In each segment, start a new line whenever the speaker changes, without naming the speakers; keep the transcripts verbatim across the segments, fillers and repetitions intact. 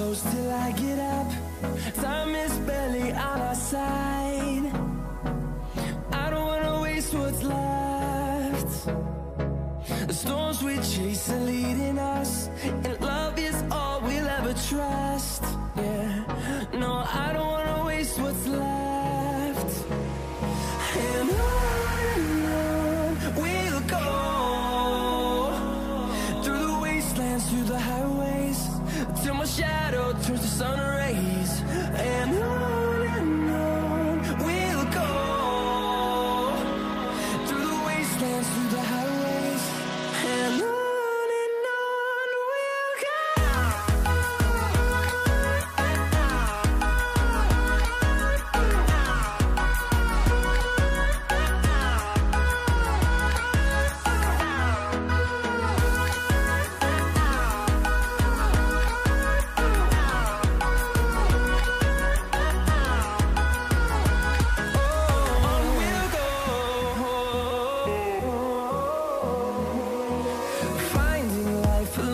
close till I get up. Time is barely on our side. I don't wanna waste what's left. The storms we chase are leading us, and love is all we'll ever trust. Yeah, no, I don't wanna waste what's left. And on and on we'll go, through the wastelands, through the highways, till my shadow turns to sun rays. And on and on we'll go, through the wastelands, through the highways, and on.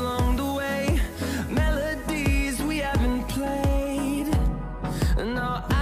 No,